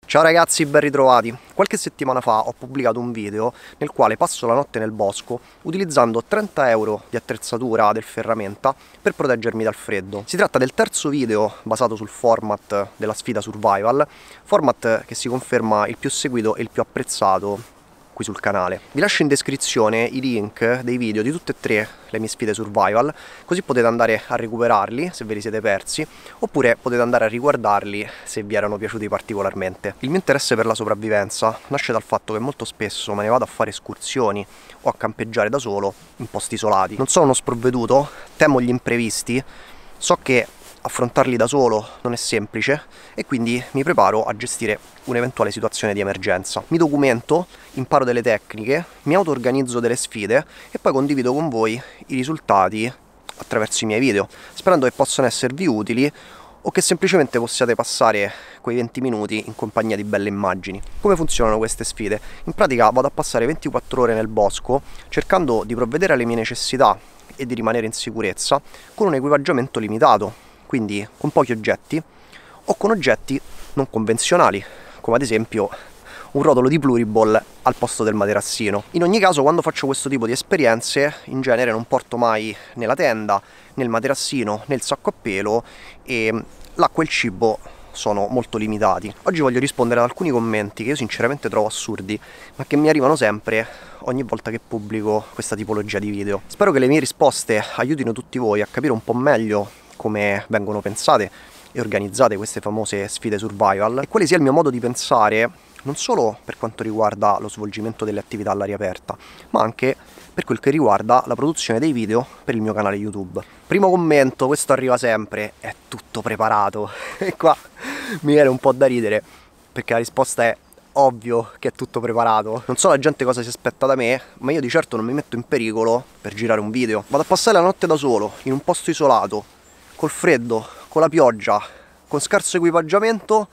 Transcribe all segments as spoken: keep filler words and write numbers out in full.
Ciao ragazzi, ben ritrovati. Qualche settimana fa ho pubblicato un video nel quale passo la notte nel bosco utilizzando trenta euro di attrezzatura del Ferramenta per proteggermi dal freddo. Si tratta del terzo video basato sul format della sfida survival, format che si conferma il più seguito e il più apprezzato qui sul canale. Vi lascio in descrizione i link dei video di tutte e tre le mie sfide survival, così potete andare a recuperarli se ve li siete persi, oppure potete andare a riguardarli se vi erano piaciuti particolarmente. Il mio interesse per la sopravvivenza nasce dal fatto che molto spesso me ne vado a fare escursioni o a campeggiare da solo in posti isolati. Non sono uno sprovveduto, temo gli imprevisti, so che affrontarli da solo non è semplice e quindi mi preparo a gestire un'eventuale situazione di emergenza. Mi documento, imparo delle tecniche, mi auto-organizzo delle sfide e poi condivido con voi i risultati attraverso i miei video, sperando che possano esservi utili o che semplicemente possiate passare quei venti minuti in compagnia di belle immagini. Come funzionano queste sfide? In pratica vado a passare ventiquattro ore nel bosco cercando di provvedere alle mie necessità e di rimanere in sicurezza con un equipaggiamento limitato, quindi con pochi oggetti o con oggetti non convenzionali, come ad esempio un rotolo di Pluriball al posto del materassino. In ogni caso, quando faccio questo tipo di esperienze, in genere non porto mai né la tenda, né il materassino, né il sacco a pelo e l'acqua e il cibo sono molto limitati. Oggi voglio rispondere ad alcuni commenti che io sinceramente trovo assurdi, ma che mi arrivano sempre ogni volta che pubblico questa tipologia di video. Spero che le mie risposte aiutino tutti voi a capire un po' meglio come vengono pensate e organizzate queste famose sfide survival e quale sia il mio modo di pensare non solo per quanto riguarda lo svolgimento delle attività all'aria aperta, ma anche per quel che riguarda la produzione dei video per il mio canale YouTube. Primo commento, questo arriva sempre: è tutto preparato. E qua mi viene un po' da ridere, perché la risposta è ovvio che è tutto preparato. Non so la gente cosa si aspetta da me, ma io di certo non mi metto in pericolo per girare un video. Vado a passare la notte da solo, in un posto isolato, col freddo, con la pioggia, con scarso equipaggiamento,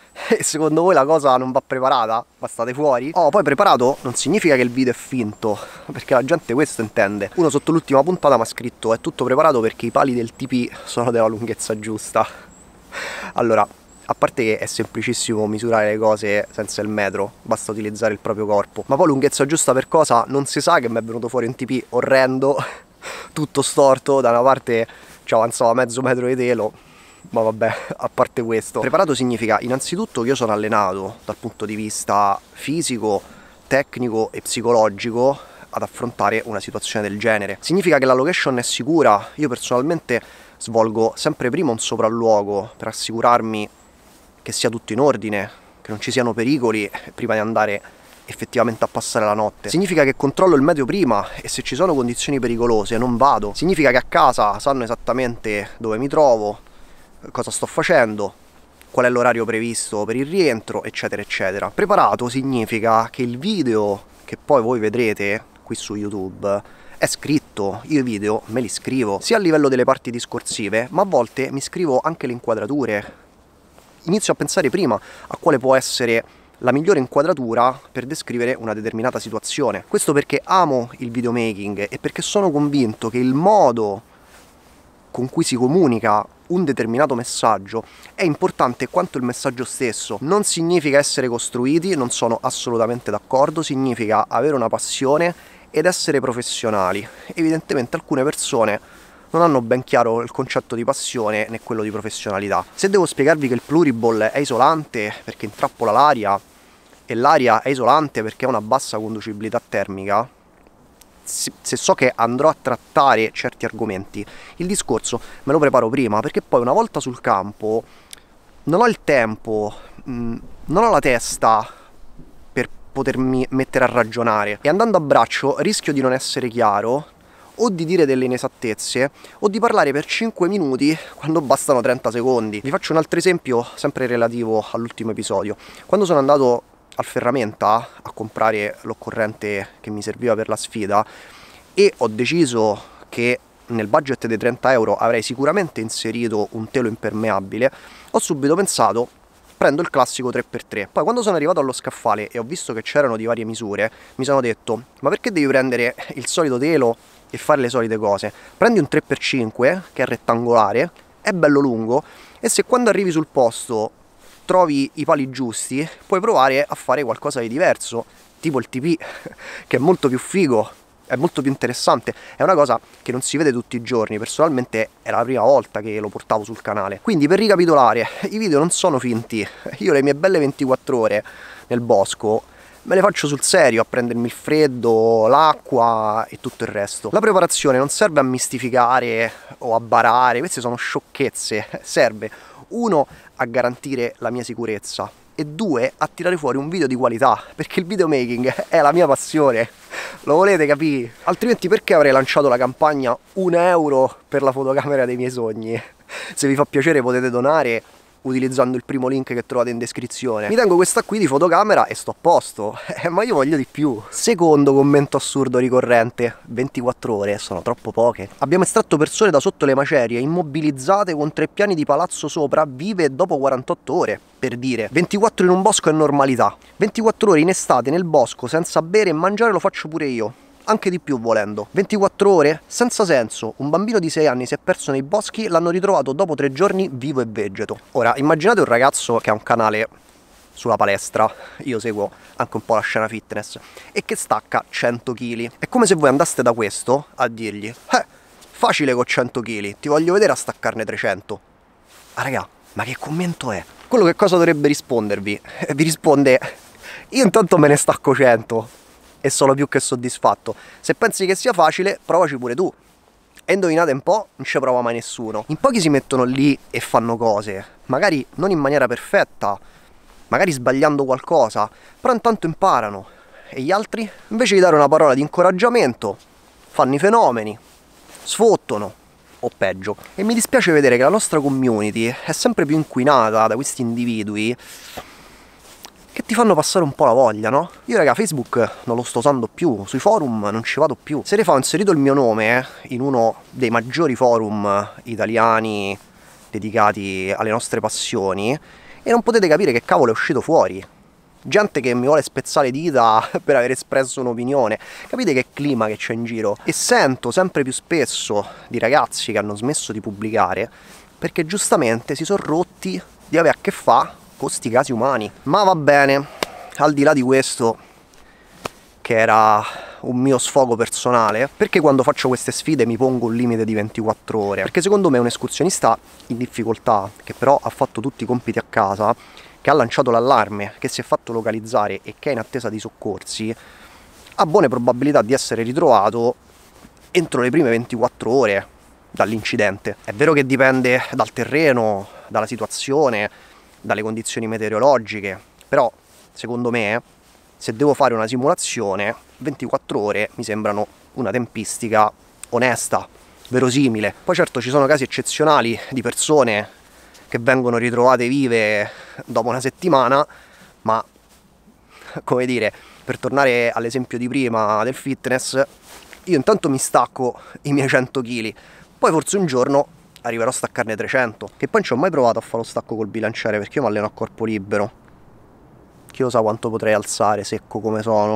e secondo voi la cosa non va preparata? Ma state fuori? Oh, poi preparato non significa che il video è finto, perché la gente questo intende. Uno sotto l'ultima puntata mi ha scritto: è tutto preparato perché i pali del T P sono della lunghezza giusta. Allora, a parte che è semplicissimo misurare le cose senza il metro, basta utilizzare il proprio corpo, ma poi lunghezza giusta per cosa? Non si sa, che mi è venuto fuori un T P orrendo, tutto storto, da una parte ci avanzava mezzo metro di telo, ma vabbè, a parte questo. Preparato significa innanzitutto che io sono allenato dal punto di vista fisico, tecnico e psicologico ad affrontare una situazione del genere. Significa che la location è sicura. Io personalmente svolgo sempre prima un sopralluogo per assicurarmi che sia tutto in ordine, che non ci siano pericoli prima di andare effettivamente a passare la notte. Significa che controllo il meteo prima e se ci sono condizioni pericolose non vado. Significa che a casa sanno esattamente dove mi trovo, cosa sto facendo, qual è l'orario previsto per il rientro, eccetera eccetera. Preparato significa che il video che poi voi vedrete qui su YouTube è scritto. Io i video me li scrivo sia a livello delle parti discorsive, ma a volte mi scrivo anche le inquadrature. Inizio a pensare prima a quale può essere la migliore inquadratura per descrivere una determinata situazione. Questo perché amo il videomaking e perché sono convinto che il modo con cui si comunica un determinato messaggio è importante quanto il messaggio stesso. Non significa essere costruiti, non sono assolutamente d'accordo, significa avere una passione ed essere professionali. Evidentemente alcune persone non hanno ben chiaro il concetto di passione né quello di professionalità. Se devo spiegarvi che il Pluriball è isolante perché intrappola l'aria e l'aria è isolante perché ha una bassa conducibilità termica, se so che andrò a trattare certi argomenti, il discorso me lo preparo prima, perché poi una volta sul campo non ho il tempo, mh, non ho la testa per potermi mettere a ragionare, e andando a braccio rischio di non essere chiaro o di dire delle inesattezze o di parlare per cinque minuti quando bastano trenta secondi. Vi faccio un altro esempio sempre relativo all'ultimo episodio. Quando sono andato al Ferramenta a comprare l'occorrente che mi serviva per la sfida e ho deciso che nel budget dei trenta euro avrei sicuramente inserito un telo impermeabile, ho subito pensato: prendo il classico tre per tre. Poi quando sono arrivato allo scaffale e ho visto che c'erano di varie misure, mi sono detto: ma perché devi prendere il solito telo e fare le solite cose? Prendi un tre per cinque che è rettangolare, è bello lungo, e se quando arrivi sul posto trovi i pali giusti puoi provare a fare qualcosa di diverso, tipo il T P, che è molto più figo, è molto più interessante, è una cosa che non si vede tutti i giorni. Personalmente è la prima volta che lo portavo sul canale. Quindi, per ricapitolare, i video non sono finti. Io le mie belle ventiquattro ore nel bosco me le faccio sul serio, a prendermi il freddo, l'acqua e tutto il resto. La preparazione non serve a mistificare o a barare, queste sono sciocchezze. Serve, uno, a garantire la mia sicurezza, e due, a tirare fuori un video di qualità, perché il videomaking è la mia passione, lo volete capire? Altrimenti perché avrei lanciato la campagna un euro per la fotocamera dei miei sogni? Se vi fa piacere potete donare utilizzando il primo link che trovate in descrizione. Mi tengo questa qui di fotocamera e sto a posto, eh, ma io voglio di più. Secondo commento assurdo ricorrente: ventiquattro ore sono troppo poche. Abbiamo estratto persone da sotto le macerie, immobilizzate con tre piani di palazzo sopra, vive dopo quarantotto ore. Per dire, ventiquattro in un bosco è normalità. ventiquattro ore in estate nel bosco senza bere e mangiare lo faccio pure io. Anche di più volendo. ventiquattro ore? Senza senso. Un bambino di sei anni si è perso nei boschi, l'hanno ritrovato dopo tre giorni vivo e vegeto. Ora, immaginate un ragazzo che ha un canale sulla palestra, io seguo anche un po' la scena fitness, e che stacca cento chili. È come se voi andaste da questo a dirgli: eh, facile con cento chili, ti voglio vedere a staccarne trecento. Ah raga, ma che commento è? Quello che cosa dovrebbe rispondervi? Vi risponde: io intanto me ne stacco cento e sono più che soddisfatto. Se pensi che sia facile, provaci pure tu. E indovinate un po', non ci prova mai nessuno. In pochi si mettono lì e fanno cose, magari non in maniera perfetta, magari sbagliando qualcosa, però intanto imparano. E gli altri, invece di dare una parola di incoraggiamento, fanno i fenomeni, sfottono, o peggio. E mi dispiace vedere che la nostra community è sempre più inquinata da questi individui che ti fanno passare un po' la voglia, no? Io raga Facebook non lo sto usando più, sui forum non ci vado più. Se ne fa ho inserito il mio nome eh, in uno dei maggiori forum italiani dedicati alle nostre passioni e non potete capire che cavolo è uscito fuori. Gente che mi vuole spezzare le dita per aver espresso un'opinione. Capite che clima che c'è in giro? E sento sempre più spesso di ragazzi che hanno smesso di pubblicare perché giustamente si sono rotti di avere a che fare con sti casi umani. Ma va bene, al di là di questo, che era un mio sfogo personale, perché quando faccio queste sfide mi pongo un limite di ventiquattro ore? Perché secondo me un escursionista in difficoltà, che però ha fatto tutti i compiti a casa, che ha lanciato l'allarme, che si è fatto localizzare e che è in attesa di soccorsi, ha buone probabilità di essere ritrovato entro le prime ventiquattro ore dall'incidente. È vero che dipende dal terreno, dalla situazione, dalle condizioni meteorologiche, però secondo me se devo fare una simulazione ventiquattro ore mi sembrano una tempistica onesta, verosimile. Poi certo ci sono casi eccezionali di persone che vengono ritrovate vive dopo una settimana, ma come dire, per tornare all'esempio di prima del fitness, io intanto mi stacco i miei cento chili, poi forse un giorno arriverò a staccarne trecento, che poi non ci ho mai provato a fare lo stacco col bilanciere perché io mi alleno a corpo libero. Chi lo sa quanto potrei alzare secco come sono.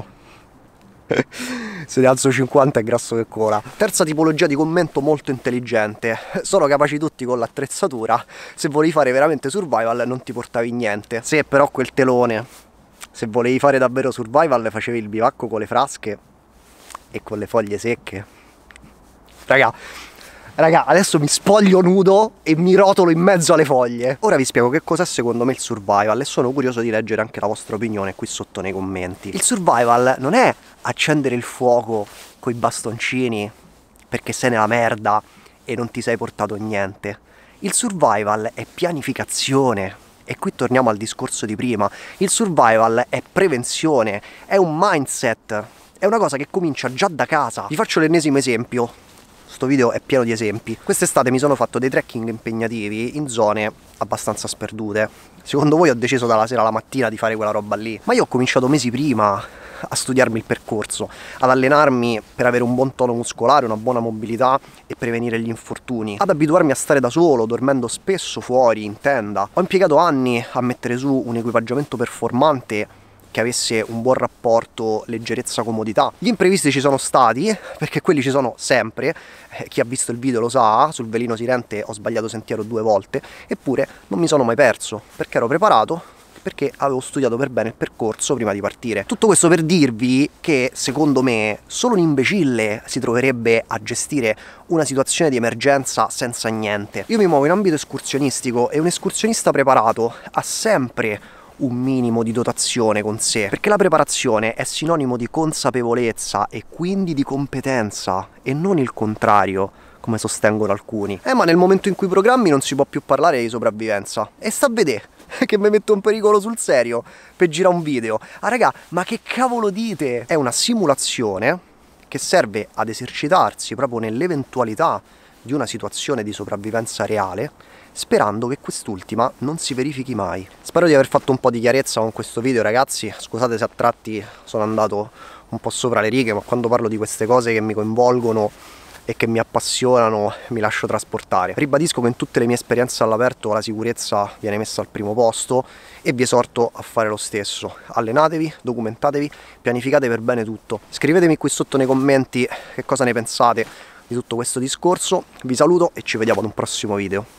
Se ne alzo cinquanta è grasso che cola. Terza tipologia di commento molto intelligente: sono capaci tutti con l'attrezzatura, se volevi fare veramente survival non ti portavi niente. Se però quel telone, se volevi fare davvero survival facevi il bivacco con le frasche e con le foglie secche. Raga, Raga, adesso mi spoglio nudo e mi rotolo in mezzo alle foglie. Ora vi spiego che cos'è secondo me il survival e sono curioso di leggere anche la vostra opinione qui sotto nei commenti. Il survival non è accendere il fuoco coi bastoncini perché sei nella merda e non ti sei portato niente. Il survival è pianificazione. E qui torniamo al discorso di prima. Il survival è prevenzione, è un mindset, è una cosa che comincia già da casa. Vi faccio l'ennesimo esempio. Sto video è pieno di esempi. Quest'estate mi sono fatto dei trekking impegnativi in zone abbastanza sperdute. Secondo voi ho deciso dalla sera alla mattina di fare quella roba lì? Ma io ho cominciato mesi prima a studiarmi il percorso, ad allenarmi per avere un buon tono muscolare, una buona mobilità e prevenire gli infortuni, ad abituarmi a stare da solo, dormendo spesso fuori, in tenda. Ho impiegato anni a mettere su un equipaggiamento performante che avesse un buon rapporto leggerezza-comodità. Gli imprevisti ci sono stati, perché quelli ci sono sempre, eh, chi ha visto il video lo sa, sul Velino Sirente ho sbagliato sentiero due volte, eppure non mi sono mai perso, perché ero preparato, perché avevo studiato per bene il percorso prima di partire. Tutto questo per dirvi che, secondo me, solo un imbecille si troverebbe a gestire una situazione di emergenza senza niente. Io mi muovo in ambito escursionistico e un escursionista preparato ha sempre un minimo di dotazione con sé, perché la preparazione è sinonimo di consapevolezza e quindi di competenza, e non il contrario, come sostengono alcuni. Eh, ma nel momento in cui programmi non si può più parlare di sopravvivenza. E sta a vedere che mi metto in pericolo sul serio per girare un video. Ah raga, ma che cavolo dite? È una simulazione che serve ad esercitarsi proprio nell'eventualità di una situazione di sopravvivenza reale, sperando che quest'ultima non si verifichi mai. Spero di aver fatto un po' di chiarezza con questo video, ragazzi. Scusate se a tratti sono andato un po' sopra le righe, ma quando parlo di queste cose che mi coinvolgono e che mi appassionano mi lascio trasportare. Ribadisco che in tutte le mie esperienze all'aperto la sicurezza viene messa al primo posto e vi esorto a fare lo stesso. Allenatevi, documentatevi, pianificate per bene tutto. Scrivetemi qui sotto nei commenti che cosa ne pensate di tutto questo discorso. Vi saluto e ci vediamo ad un prossimo video.